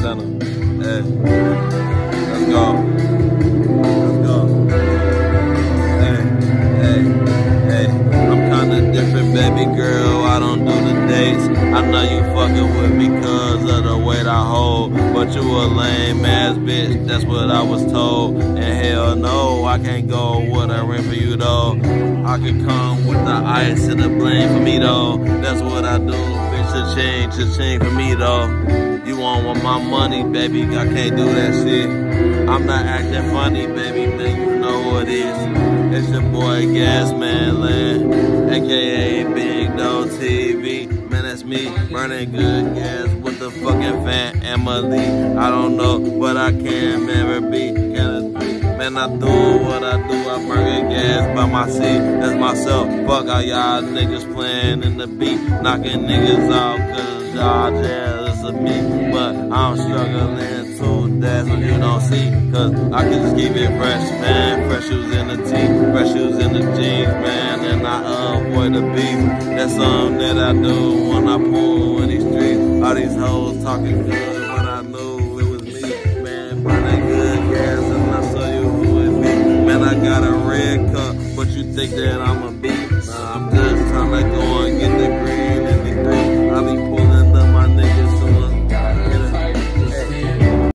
Montana. Hey, let's go. Let's go. Hey, hey, hey. I'm kinda different, baby girl. I don't do the dates. I know you fucking with me cause of the weight I hold. But you a lame ass bitch, that's what I was told. And hell no, I can't go with a ring for you though. I could come with the ice and the blame for me though. That's what I do, bitch, cha-ching for me though. You want my money, baby, I can't do that shit. I'm not acting funny, baby, man, you know what it is. It's your boy Gasmanlan, aka Big Dog TV. Man, that's me, burning good gas with the fucking fan Emily. I don't know, but I can never be. Man, I do what I do, I burn gas by my seat. That's myself, fuck all y'all niggas playing in the beat. Knocking niggas out cause y'all jealous of me. But I'm struggling too, that's what you don't see. Cause I can just keep it fresh, man. Fresh shoes in the tee, fresh shoes in the jeans, man. And I avoid the beef. That's something that I do when I pull in these streets. All these hoes talking good, but I knew it was me. Man, burning good gas and I saw you who it be. Man, I got a red cup, but you think that I'm a beat. Nah, I'm just trying to go and get the green and the green. I be pulling